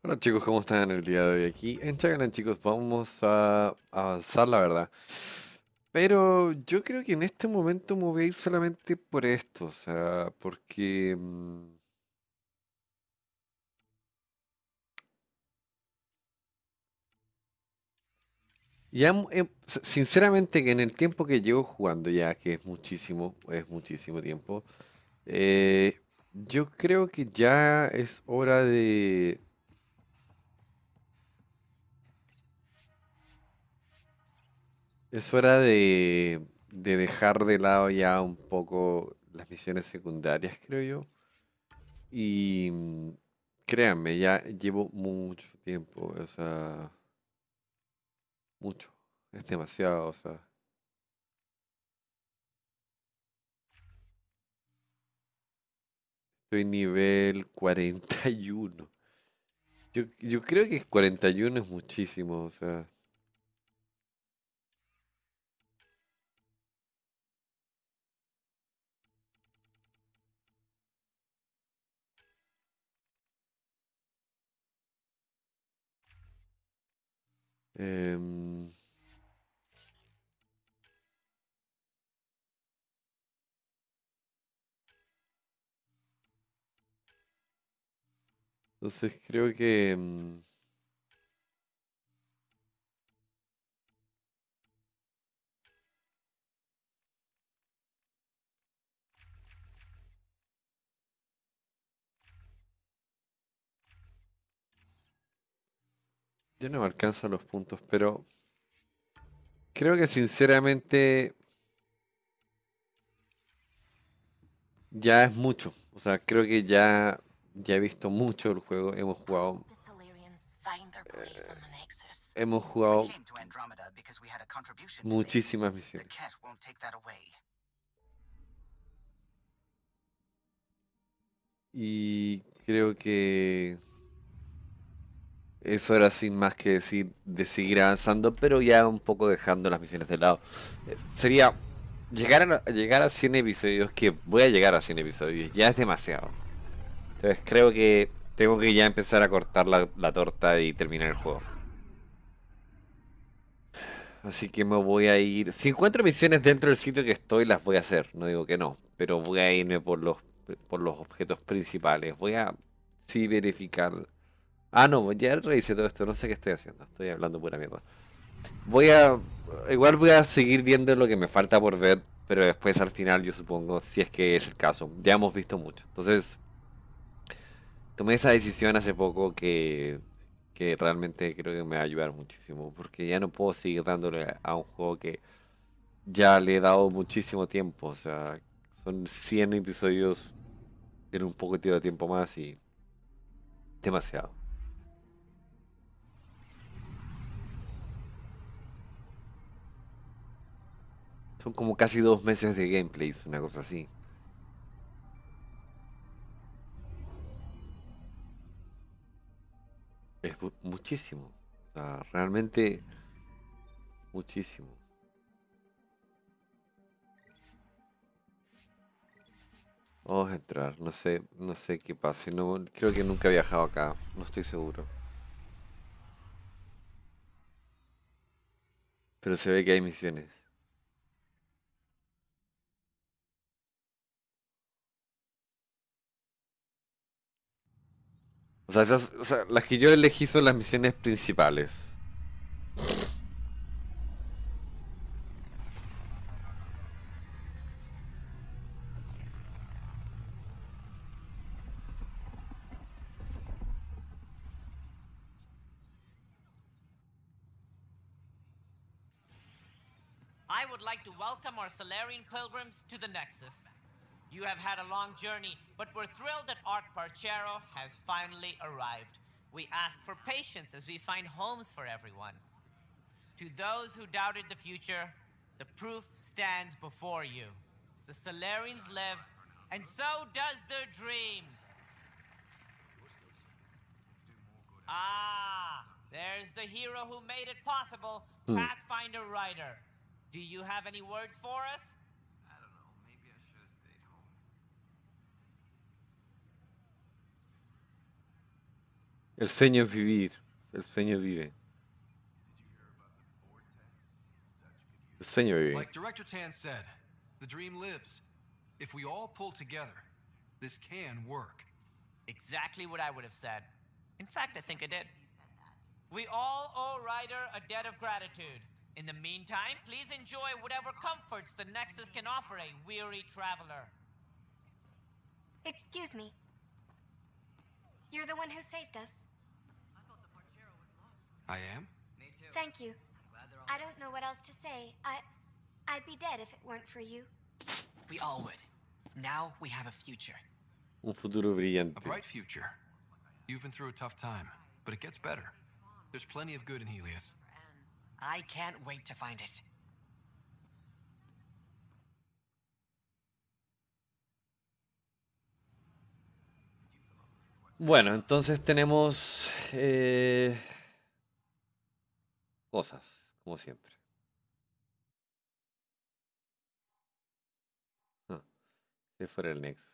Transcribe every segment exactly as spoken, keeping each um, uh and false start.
Hola chicos, ¿cómo están el día de hoy? Aquí en Chagalan chicos, vamos a avanzar la verdad. Pero yo creo que en este momento me voy a ir solamente por esto, o sea, porque mm, ya, hem- hem- s- sinceramente que en el tiempo que llevo jugando ya, que es muchísimo, es muchísimo tiempo, eh, yo creo que ya es hora de, es hora de, de dejar de lado ya un poco las misiones secundarias, creo yo. Y mm, créanme, ya llevo mucho tiempo, o sea, mucho, es demasiado, o sea, estoy nivel cuarenta y uno. Yo, yo creo que cuarenta y uno es muchísimo, o sea, em, entonces creo que mm, ya no me alcanzan los puntos, pero creo que sinceramente ya es mucho, o sea, creo que ya, ya he visto mucho el juego, hemos jugado, The Solarians find their place on the Nexus. hemos I jugado came to Andromeda because we had a contribution to make. muchísimas The misiones. Ket won't take that away. Y creo que eso era sin más que decir de seguir avanzando, pero ya un poco dejando las misiones de lado. Eh, Sería llegar a, la- llegar a cien episodios, que voy a llegar a cien episodios, ya es demasiado. Entonces creo que tengo que ya empezar a cortar la, la torta y terminar el juego. Así que me voy a ir. Si encuentro misiones dentro del sitio que estoy, las voy a hacer. No digo que no, pero voy a irme por los por los objetos principales. Voy a sí verificar. Ah, no, ya revisé todo esto, no sé qué estoy haciendo, estoy hablando pura mierda. Voy a, igual voy a seguir viendo lo que me falta por ver, pero después al final yo supongo, si es que es el caso, ya hemos visto mucho. Entonces, tomé esa decisión hace poco que, que realmente creo que me va a ayudar muchísimo, porque ya no puedo seguir dándole a un juego que ya le he dado muchísimo tiempo, o sea, son cien episodios en un poquito de tiempo más y demasiado. Son como casi dos meses de gameplays, una cosa así. Es mu- muchísimo. O sea, realmente muchísimo. Vamos a entrar. No sé, no sé qué pase. No, creo que nunca he viajado acá. No estoy seguro. Pero se ve que hay misiones. O sea, esas- o sea, las que yo elegí son las misiones principales. I would like to welcome our Solarian pilgrims to the Nexus. You have had a long journey, but we're thrilled that Art Parchero has finally arrived. We ask for patience as we find homes for everyone. To those who doubted the future, the proof stands before you. The Solarians live, and so does their dream. Ah, there's the hero who made it possible, Hmm. Pathfinder Ryder. Do you have any words for us? I don't know. Maybe I should have stayed home. El sueño es vivir. El sueño vive. El sueño vive. Like Director Tan said, the dream lives. If we all pull together, this can work. Exactly what I would have said. In fact, I think I did. We all owe Ryder a debt of gratitude. In the meantime, please enjoy whatever comforts the Nexus can offer a weary traveler. Excuse me. You're the one who saved us. I am? Thank you. I don't know what else to say. I... I'd be dead if it weren't for you. We all would. Now we have a future. Un futuro brillante. A bright future. You've been through a tough time, but it gets better. There's plenty of good in Helios. I can't wait to find it. Bueno, entonces tenemos eh, cosas, como siempre. Ah, ese fuera el nexo.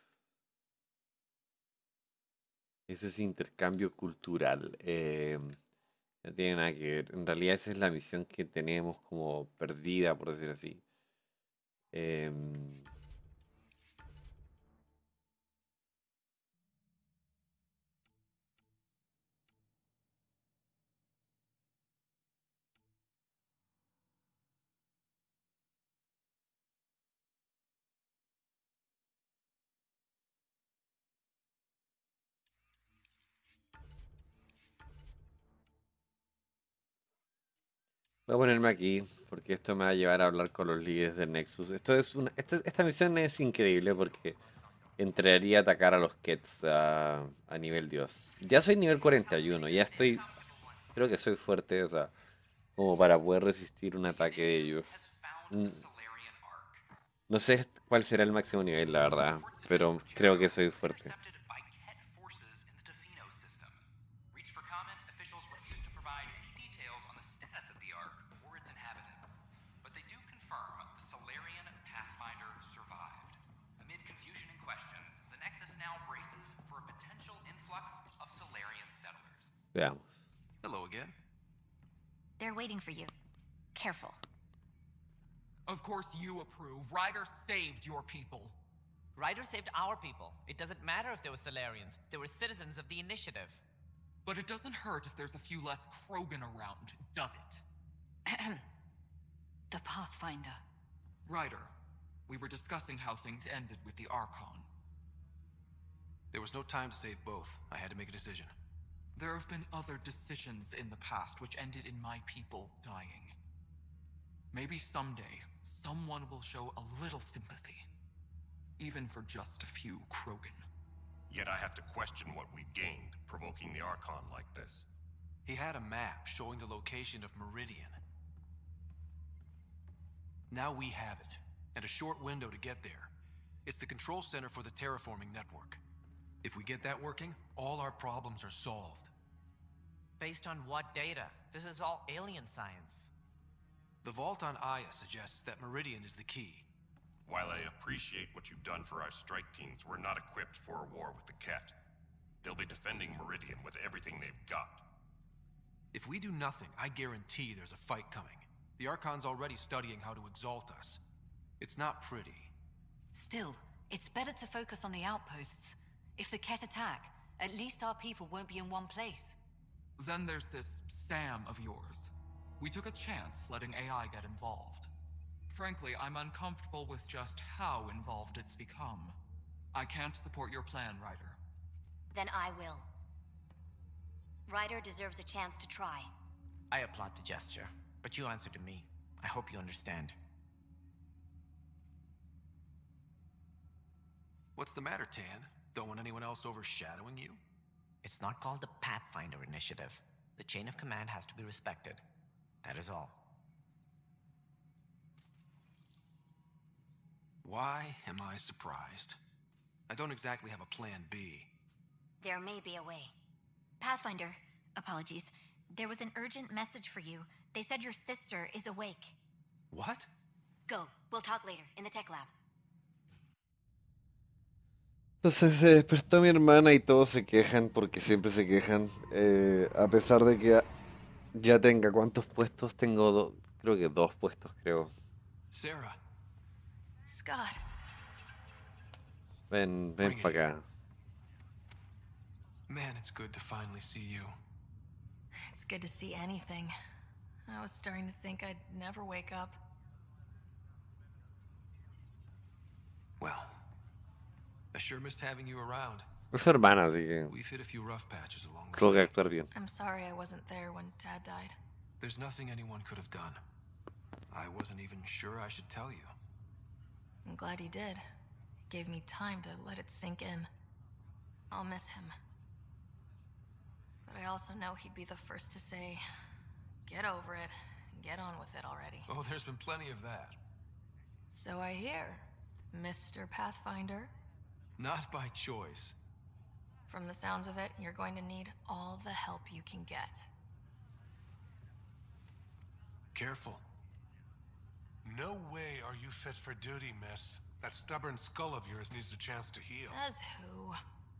Ese es intercambio cultural. Eh, no tiene nada que ver. En realidad esa es la misión que tenemos como perdida, por decir así. Eh, Voy a ponerme aquí porque esto me va a llevar a hablar con los líderes del Nexus. Esto es una, esta, esta misión es increíble porque entraría a atacar a los Kets a, a nivel Dios. Ya soy nivel cuarenta y uno, ya estoy, creo que soy fuerte, o sea, como para poder resistir un ataque de ellos. Mm, No sé cuál será el máximo nivel, la verdad, pero creo que soy fuerte. Veamos. Hello again. They're waiting for you. Careful. Of course you approve. Ryder saved your people. Ryder saved our people. It doesn't matter if they were Solarians. They were citizens of the Initiative. But it doesn't hurt if there's a few less Krogan around, does it? The Pathfinder. Ryder, we were discussing how things ended with the Archon. There was no time to save both. I had to make a decision. There have been other decisions in the past which ended in my people dying. Maybe someday, someone will show a little sympathy. Even for just a few Krogan. Yet I have to question what we gained, provoking the Archon like this. He had a map showing the location of Meridian. Now we have it, and a short window to get there. It's the control center for the terraforming network. If we get that working, all our problems are solved. Based on what data? This is all alien science. The vault on Aya suggests that Meridian is the key. While I appreciate what you've done for our strike teams, we're not equipped for a war with the Ket. They'll be defending Meridian with everything they've got. If we do nothing, I guarantee there's a fight coming. The Archon's already studying how to exalt us. It's not pretty. Still, it's better to focus on the outposts. If the Ket attack, at least our people won't be in one place. Then there's this Sam of yours. We took a chance letting A I get involved. Frankly, I'm uncomfortable with just how involved it's become. I can't support your plan, Ryder. Then I will. Ryder deserves a chance to try. I applaud the gesture, but you answer to me. I hope you understand. What's the matter, Tan? Don't want anyone else overshadowing you? It's not called the Pathfinder Initiative. The chain of command has to be respected. That is all. Why am I surprised? I don't exactly have a plan B. There may be a way. Pathfinder, apologies. There was an urgent message for you. They said your sister is awake. What? Go. We'll talk later, in the tech lab. Entonces se despertó mi hermana y todos se quejan porque siempre se quejan. Eh, a pesar de que ya tenga cuántos puestos, tengo do- creo que dos puestos, creo. Sarah, Scott. Ven, ven bring it para here. acá. Man, it's good to finally see you. It's good to see anything. I was starting to think I'd never wake up. Well, I sure missed having you around. Es su hermana, así que We've hit a few rough patches along the creo que way. actuar bien. I'm sorry I wasn't there when Dad died. There's nothing anyone could have done. I wasn't even sure I should tell you. I'm glad you did. It gave me time to let it sink in. I'll miss him. But I also know he'd be the first to say, get over it, and get on with it already. Oh, there's been plenty of that. So I hear, Mister Pathfinder. Not by choice. From the sounds of it, you're going to need all the help you can get. Careful. No way are you fit for duty, miss. That stubborn skull of yours needs a chance to heal. Says who?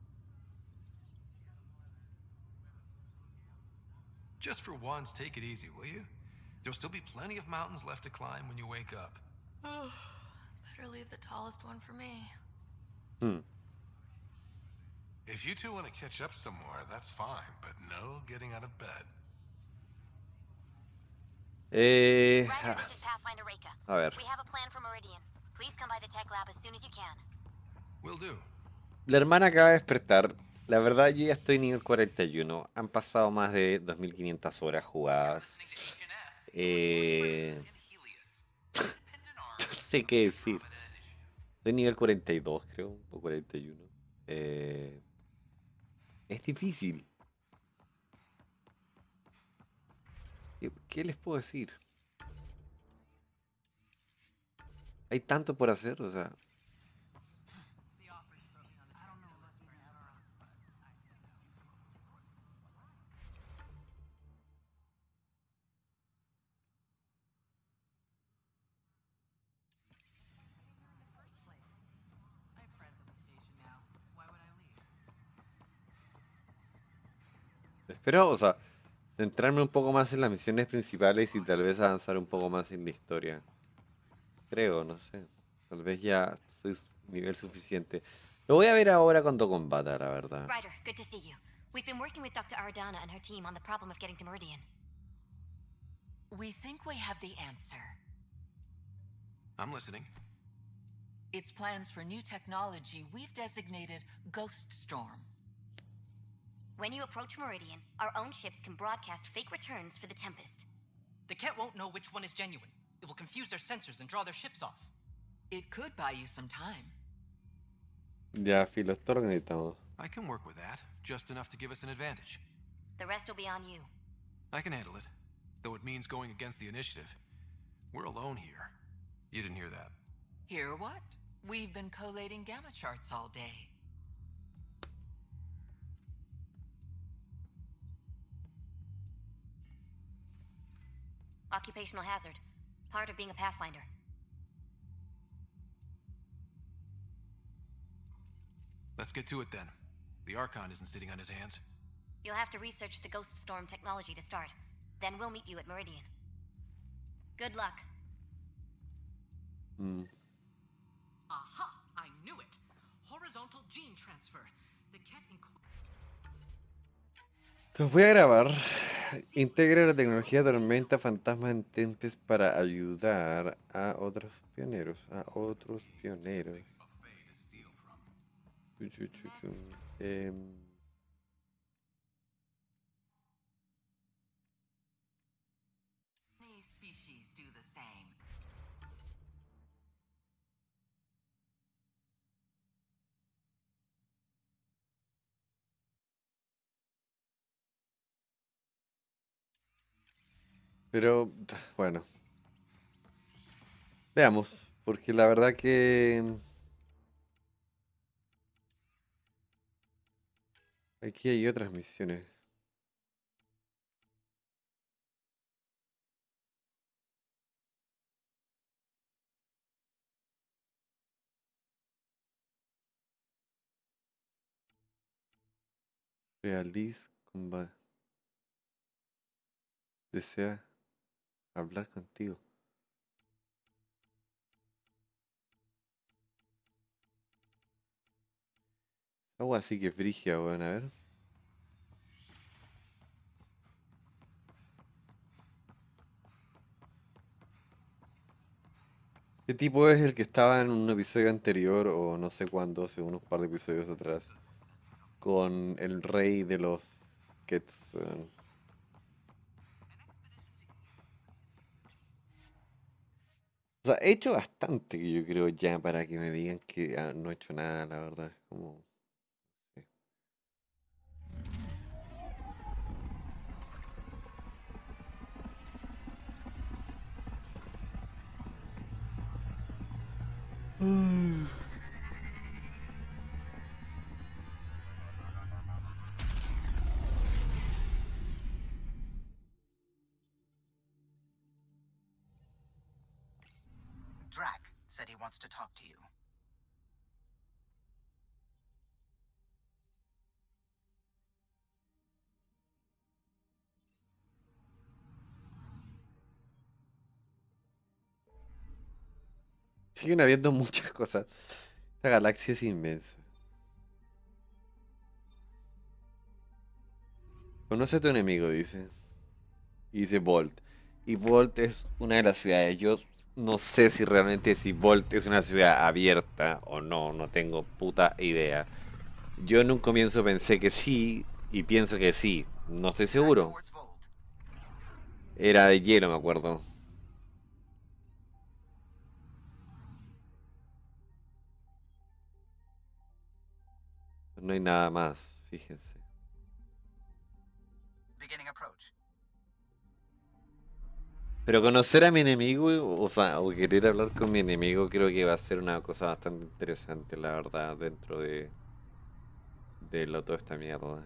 Just for once, take it easy, will you? There'll still be plenty of mountains left to climb when you wake up. Oh, better leave the tallest one for me. Hmm. If you two want to catch up some more, that's fine, but no getting out of bed. Eh, Ryder, ah, this is Pathfinder Reika. a ver. We have a plan for Meridian. Please come by the tech lab as soon as you can. Will do. La hermana acaba de despertar. La verdad, yo ya estoy nivel cuarenta y uno. Han pasado más de dos mil quinientas horas jugadas. Eh... No sé qué decir. Soy nivel cuarenta y dos, creo, o cuarenta y uno. Eh... Es difícil. ¿Qué, qué les puedo decir? Hay tanto por hacer, o sea. Espero, o sea, centrarme un poco más en las misiones principales y tal vez avanzar un poco más en la historia. Creo, no sé. Tal vez ya soy su- nivel suficiente. Lo voy a ver ahora cuando combata, la verdad. Ryder, good to see you. We've been working with Doctor Aradana and her team on the problem of getting to Meridian. We think we have the answer. I'm listening. It's plans for new technology we've designated Ghost Storm. When you approach Meridian, our own ships can broadcast fake returns for the Tempest. The Ket won't know which one is genuine. It will confuse their sensors and draw their ships off. It could buy you some time. Ya, filo, es todo lo que necesitamos. I can work with that, just enough to give us an advantage. The rest will be on you. I can handle it, though it means going against the initiative. We're alone here. You didn't hear that. Hear what? We've been collating gamma charts all day. Occupational hazard. Part of being a Pathfinder. Let's get to it then. The Archon isn't sitting on his hands. You'll have to research the Ghost Storm technology to start. Then we'll meet you at Meridian. Good luck. Mm. Aha! I knew it! Horizontal gene transfer. The Ket includes... Los voy a grabar. Integra la tecnología Tormenta Fantasma en Tempest para ayudar a otros pioneros. A otros pioneros. Chu, chu, chu, chu. Em, Many species do the same. Pero, bueno. Veamos. Porque la verdad que... Aquí hay otras misiones. Realiz comba- desea hablar contigo. Algo así que es frigia, weón, a ver. Este tipo es el que estaba en un episodio anterior, o no sé cuándo, hace unos par de episodios atrás, con el rey de los Kets, weón. O sea, he hecho bastante, yo creo, ya para que me digan que ah, no he hecho nada, la verdad. Es como... sí. Mm. Drac said he wants to talk to you. Siguen habiendo muchas cosas. Esta galaxia es inmensa. Conoce a tu enemigo, dice. Y dice Volt. Y Volt es una de las ciudades. Yo no sé si realmente si Volt es una ciudad abierta o no. No tengo puta idea. Yo en un comienzo pensé que sí. Y pienso que sí. No estoy seguro. Era de hielo, me acuerdo. No hay nada más, fíjense. Beginning approach. Pero conocer a mi enemigo, o sea, o querer hablar con mi enemigo, creo que va a ser una cosa bastante interesante, la verdad, dentro de, de lo, toda esta mierda.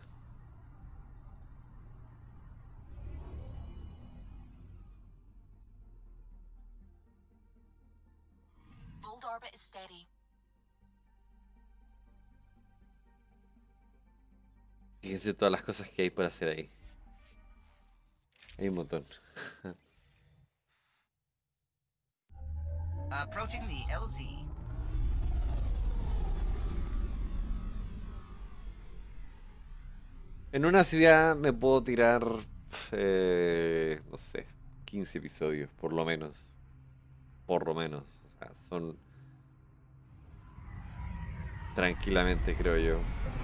Old orbit is steady. Fíjense todas las cosas que hay por hacer ahí. Hay un montón. Approaching the L Z. En una ciudad me puedo tirar, eh, no sé, quince episodios, por lo menos. Por lo menos. O sea, son... tranquilamente, creo yo.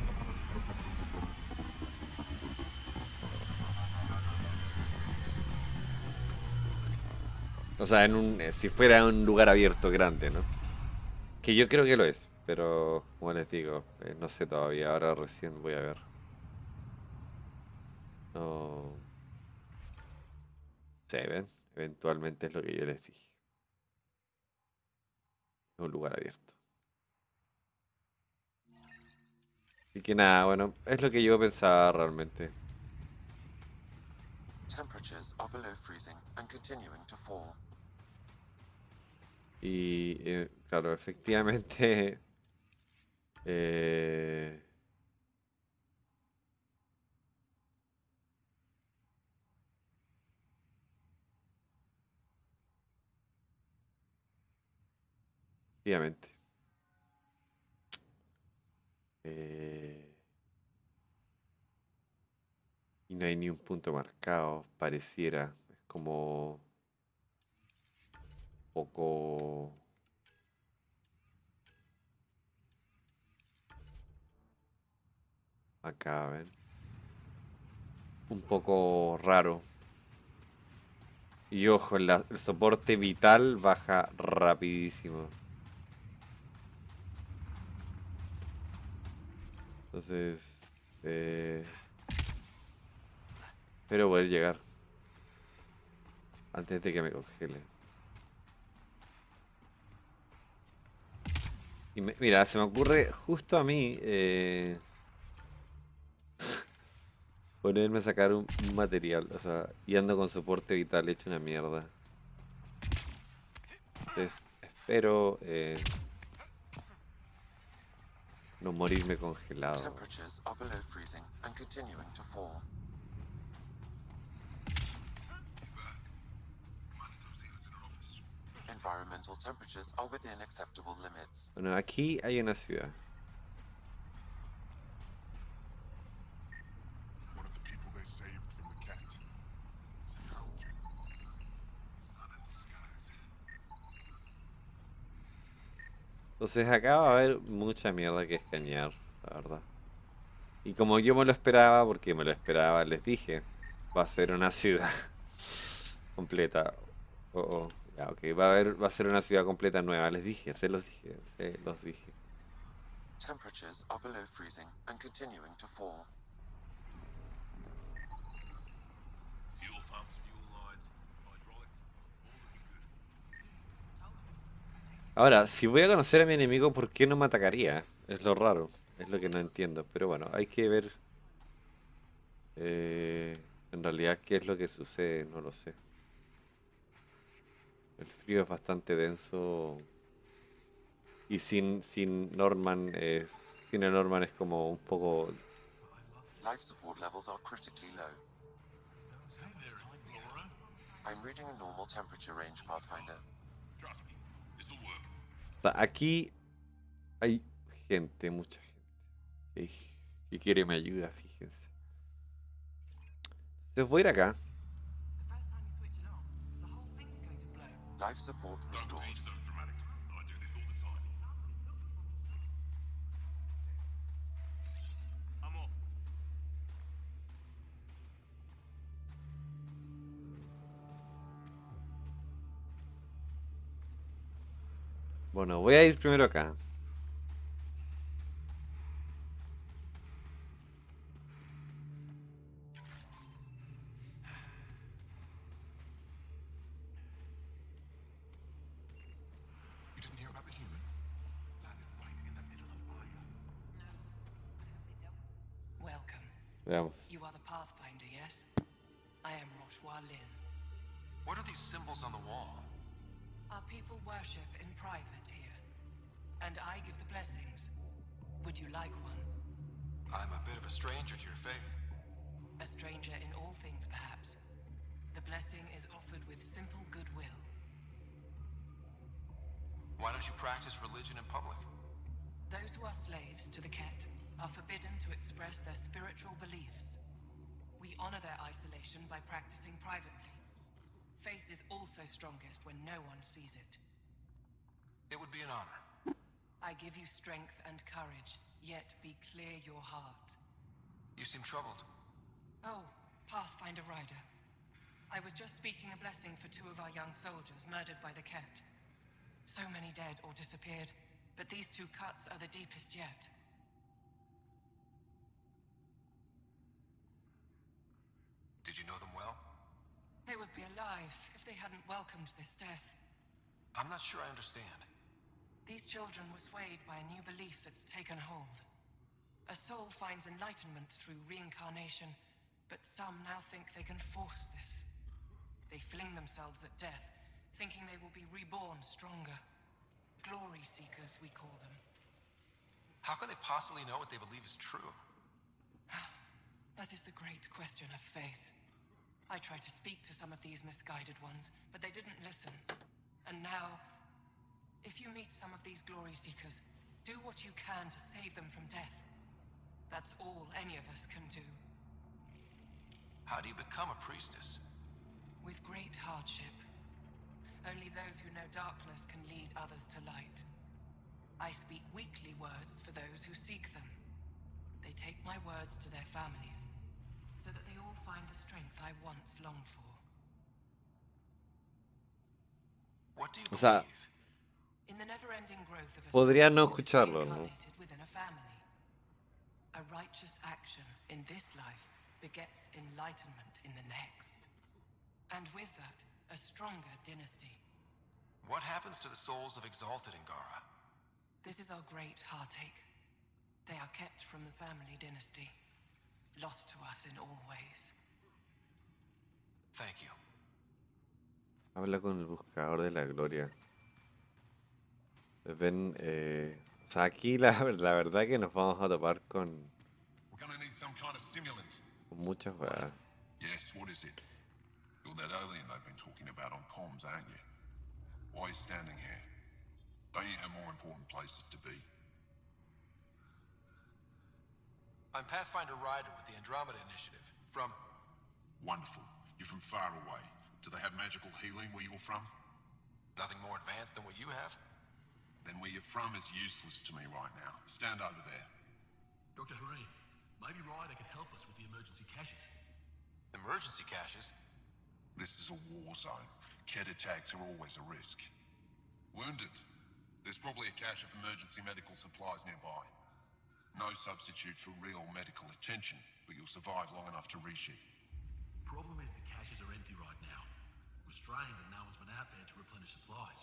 O sea, en un, eh, si fuera un lugar abierto grande, ¿no? Que yo creo que lo es, pero como les digo, eh, no sé todavía, ahora recién voy a ver. No. Se ven, eventualmente es lo que yo les dije. Es un lugar abierto. Así que nada, bueno, es lo que yo pensaba realmente. Temperatures are below freezing and continuing to fall. Y eh, claro, efectivamente... Eh, efectivamente. Eh, y no hay ni un punto marcado, pareciera. Es como... poco... Acá, ven. Un poco raro. Y ojo, el, el soporte vital baja rapidísimo. Entonces... Eh, espero poder llegar. Antes de que me congele. Y me, mira, se me ocurre justo a mí... Eh, ponerme a sacar un, un material, o sea, y ando con soporte vital hecho una mierda. Entonces, espero... Eh, No morirme congelado. Temperatures are below freezing and continuing to fall. Environmental temperatures are within acceptable limits. Bueno, aquí hay una ciudad. One of the people they saved from the cat. Entonces acá va a haber mucha mierda que escanear, la verdad. Y como yo me lo esperaba, porque me lo esperaba, les dije, va a ser una ciudad completa. Oh, oh. Ya, ok, va a haber, va a ser una ciudad completa nueva, les dije, se los dije, se los dije. Temperatures are below freezing and continuing to fall. Fuel pumps, fuel lines, hydraulics, all looking good. Ahora, si voy a conocer a mi enemigo, ¿por qué no me atacaría? Es lo raro, es lo que no entiendo. Pero bueno, hay que ver eh, en realidad qué es lo que sucede, no lo sé. El frío es bastante denso y sin, sin Norman, es, sin el Norman es como un poco... Life support levels are critically low. I'm reading a normal temperature range, Pathfinder. Trust me, this'll work. O sea, aquí hay gente, mucha gente que, que quiere mi ayuda, fíjense. Entonces voy a ir acá. Life support restored. Don't be so dramatic. I do this all the time. I'm off. Bueno, voy a ir primero acá. You didn't hear about the human? Landed right in the middle of Aya. Welcome. Veamos. You are the Pathfinder, yes? I am Roshua Lin. What are these symbols on the wall? Our people worship in private here, and I give the blessings. Would you like one? I'm a bit of a stranger to your faith. A stranger in all things, perhaps. The blessing is offered with simple goodwill. Why don't you practice religion in public? Those who are slaves to the Ket are forbidden to express their spiritual beliefs. We honor their isolation by practicing privately. Faith is also strongest when no one sees it. It would be an honor. I give you strength and courage, yet be clear your heart. You seem troubled. Oh, Pathfinder Rider. I was just speaking a blessing for two of our young soldiers murdered by the Ket. So many dead or disappeared, but these two cuts are the deepest yet. Did you know them well? They would be alive if they hadn't welcomed this death. I'm not sure I understand. These children were swayed by a new belief that's taken hold. A soul finds enlightenment through reincarnation, but some now think they can force this. They fling themselves at death, thinking they will be reborn stronger. Glory seekers, we call them. How can they possibly know what they believe is true? That is the great question of faith. I tried to speak to some of these misguided ones, but they didn't listen. And now, if you meet some of these glory seekers, do what you can to save them from death. That's all any of us can do. How do you become a priestess? With great hardship. Only those who know darkness can lead others to light. I speak weakly words for those who seek them. They take my words to their families, so that they all find the strength I once longed for. What do you O sea, believe? In the never-ending growth of a podría soul no that is escucharlo, ¿no? reincarnated within a family. A righteous action in this life begets enlightenment in the next. And with that, a stronger dynasty. What happens to the souls of Exalted Angara? This is our great heartache. They are kept from the family dynasty, lost to us in all ways. Thank you. Habla con el buscador de la gloria. Ven, eh, O sea, aquí la, la verdad que nos vamos a topar con, We're gonna need some kind of stimulant. con muchas weas. Yes, what is it? You're that alien they've been talking about on comms, aren't you? Why are you standing here? Don't you have more important places to be? I'm Pathfinder Ryder with the Andromeda Initiative. From... Wonderful. You're from far away. Do they have magical healing where you're from? Nothing more advanced than what you have? Then where you're from is useless to me right now. Stand over there. Doctor Hareen, maybe Ryder can help us with the emergency caches. Emergency caches? This is a war zone. Kett attacks are always a risk. Wounded. There's probably a cache of emergency medical supplies nearby. No substitute for real medical attention, but you'll survive long enough to reship. Problem is the caches are empty right now. We're strained and no one's been out there to replenish supplies.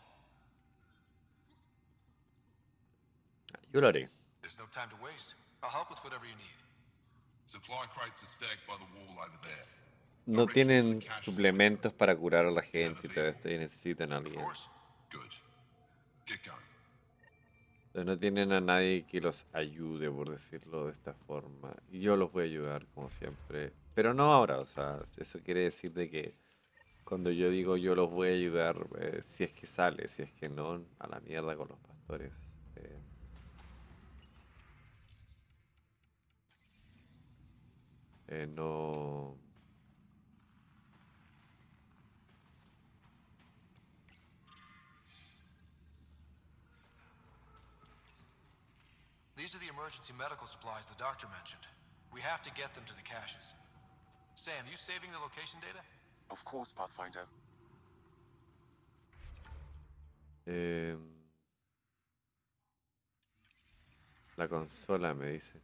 Yo lo haré. There's no time to waste. I'll help with whatever you need. Supply crates are stacked by the wall over there. No tienen suplementos para curar a la gente y todo esto y necesitan a alguien. Good. Get going. Entonces no tienen a nadie que los ayude, por decirlo de esta forma. Y yo los voy a ayudar, como siempre. Pero no ahora, o sea, eso quiere decir de que cuando yo digo yo los voy a ayudar, eh, si es que sale, si es que no, a la mierda con los pastores. Eh, eh, no... These are the emergency medical supplies the doctor mentioned. We have to get them to the caches. Sam, you saving the location data? Of course, Pathfinder. Eh, la consola me dice.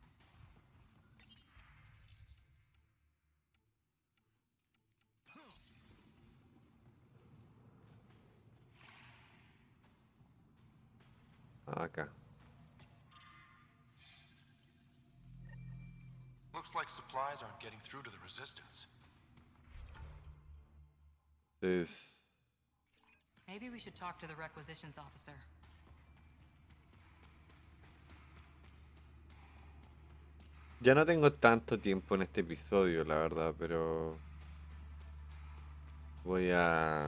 Acá. Looks like supplies aren't getting through to the Resistance. Es... Maybe we should talk to the requisitions officer. Ya no tengo tanto tiempo en este episodio, la verdad, pero voy a...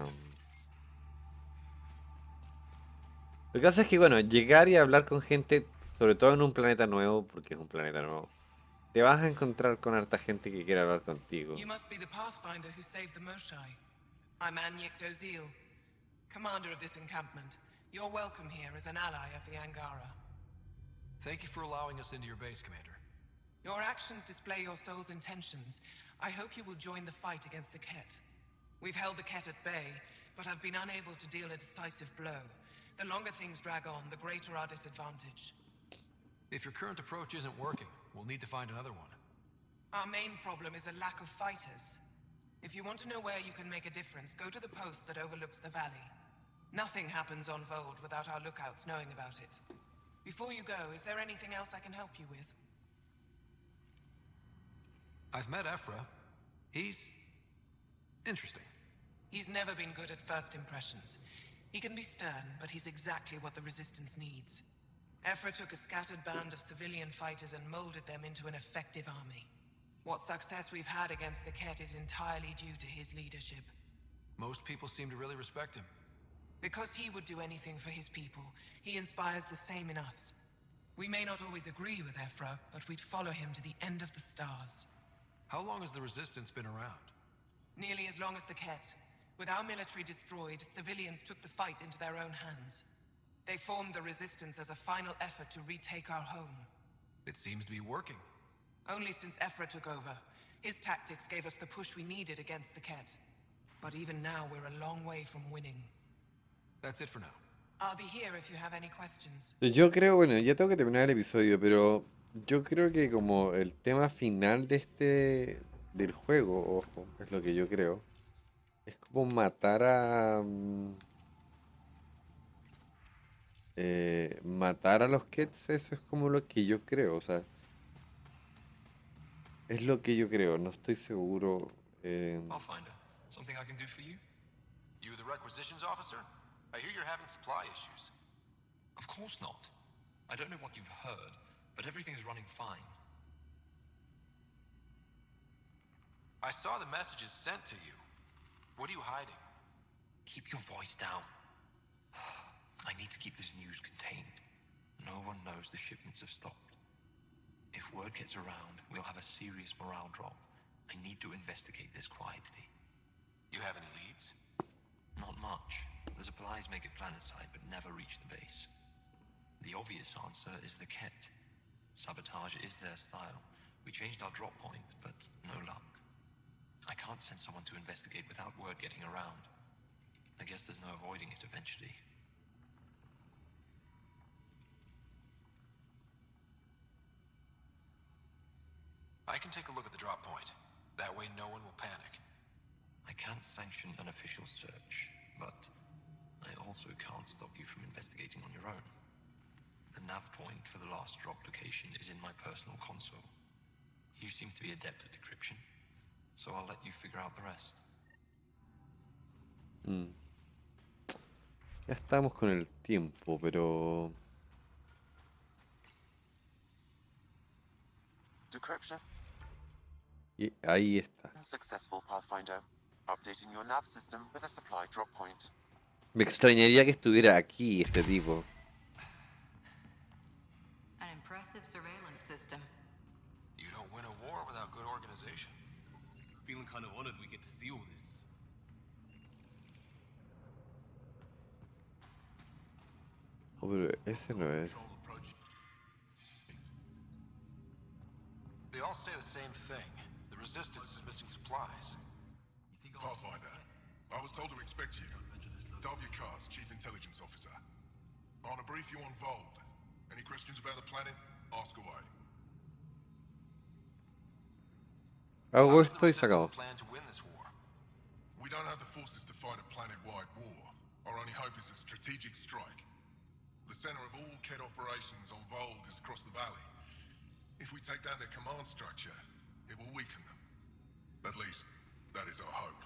Lo que pasa es que, bueno, llegar y hablar con gente, sobre todo en un planeta nuevo, porque es un planeta nuevo, te vas a encontrar con harta gente que quiere hablar contigo. You must be the Pathfinder who saved the Moshae. I'm Anyek Dozil, commander of this encampment. You're welcome here as an ally of the Angara. Thank you for allowing us into your base, Commander. Your actions display your soul's intentions. I hope you will join the fight against the Kett. We've held the Kett at bay, but have been unable to deal a decisive blow. The longer things drag on, the greater our disadvantage. If your current approach isn't working, we'll need to find another one. Our main problem is a lack of fighters. If you want to know where you can make a difference, go to the post that overlooks the valley. Nothing happens on Vold without our lookouts knowing about it. Before you go, is there anything else I can help you with? I've met Ephra. He's... interesting. He's never been good at first impressions. He can be stern, but he's exactly what the Resistance needs. Ephra took a scattered band of civilian fighters and molded them into an effective army. What success we've had against the Kett is entirely due to his leadership. Most people seem to really respect him. Because he would do anything for his people, he inspires the same in us. We may not always agree with Ephra, but we'd follow him to the end of the stars. How long has the Resistance been around? Nearly as long as the Kett. With our military destroyed, civilians took the fight into their own hands. They formed the Resistance as a final effort to retake our home. It seems to be working. Only since Ephra took over. His tactics gave us the push we needed against the Kett. But even now, we're a long way from winning. That's it for now. I'll be here if you have any questions. Yo creo, bueno, ya tengo que terminar el episodio, pero yo creo que como el tema final de este del juego, ojo, es lo que yo creo, es como matar a mm, eh, matar a los Ketts, eso es como lo que yo creo, o sea, es lo que yo creo, no estoy seguro. Eh, Pathfinder, something I can do for you? You the requisitions officer? I hear you're having supply issues. Of course not. I don't know what you've heard, but everything is running fine. I saw the messages sent to you. What are you hiding? Keep your voice down. I need to keep this news contained. No one knows the shipments have stopped. If word gets around, we'll have a serious morale drop. I need to investigate this quietly. You have any leads? Not much. The supplies make it planetside, but never reach the base. The obvious answer is the Ket. Sabotage is their style. We changed our drop point, but no luck. I can't send someone to investigate without word getting around. I guess there's no avoiding it eventually. I can take a look at the drop point. That way no one will panic. I can't sanction an official search, but I also can't stop you from investigating on your own. The nav point for the last drop location is in my personal console. You seem to be adept at decryption, so I'll let you figure out the rest. Mm. Ya estamos con el tiempo, pero... Decryption. Y ahí está. Successful, Pathfinder. Updating your nav system with a supply drop point. Me extrañaría que estuviera aquí este tipo. An impressive surveillance system. You don't win a war without good organization. Feeling kind of honored we get to see all this. Oh, pero ese no es. They all say the same thing. The Resistance is missing supplies. Pathfinder, I was told to expect you. W. Cars, Chief Intelligence Officer. I want to brief you on Vold. Any questions about the planet? Ask away. Hago esto y se acabó. Plan to win this war. We don't have the forces to fight a planet-wide war. Our only hope is a strategic strike. The center of all Ket operations on Vold is across the valley. If we take down their command structure, it will weaken them. At least, that is our hope.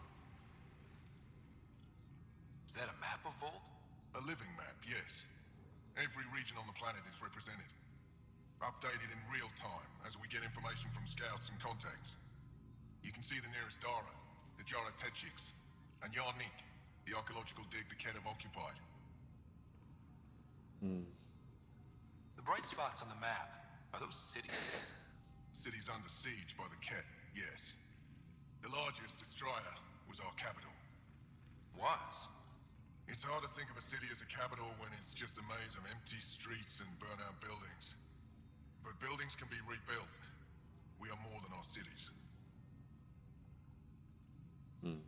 Is that a map of Vold? A living map, yes. Every region on the planet is represented. Updated in real time as we get information from scouts and contacts. You can see the nearest Dara, the Jara Techiks, and Yarnik, the archaeological dig the Ket have occupied. Hmm. The bright spots on the map, are those cities? Cities under siege by the Ket, yes. The largest, Destroyer, was our capital. Was? It's hard to think of a city as a capital when it's just a maze of empty streets and burnt-out buildings. But buildings can be rebuilt. We are more than our cities. Hmm.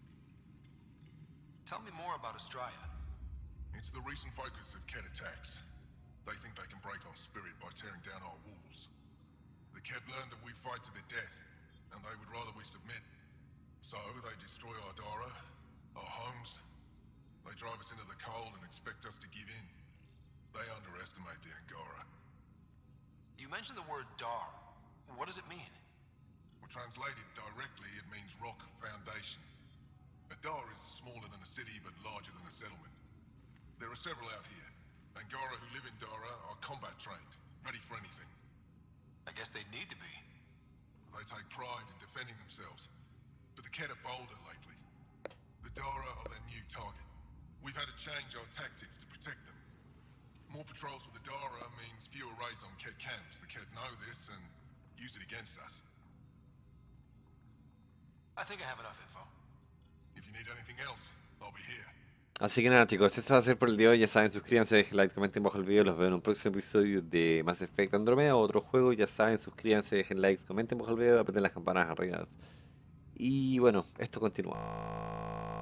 Tell me more about Astraea. It's the recent focus of Ket attacks. They think they can break our spirit by tearing down our walls. The Ket learned that we fight to the death, and they would rather we submit. So they destroy our Dara, our homes. They drive us into the cold and expect us to give in. They underestimate the Angara. You mentioned the word Dar. What does it mean? Well, translated directly, it means rock foundation. A Dar is smaller than a city, but larger than a settlement. There are several out here. Angara who live in Dara are combat trained, ready for anything. I guess they'd need to be. They take pride in defending themselves. But the Ket are bolder lately. The Dara are their new target. We've had to change our tactics to protect them. More patrols for the Dara means fewer raids on Ket camps. The Ket know this and use it against us. I think I have enough info. If you need anything else, I'll be here. Así que nada, chicos, esto va a ser por el día de hoy. Ya saben, suscríbanse, dejen like, comenten bajo el video. Los veo en un próximo episodio de Mass Effect Andromeda o otro juego. Ya saben, suscríbanse, dejen like, comenten bajo el video, aprieten las campanas arriba. Y bueno, esto continúa.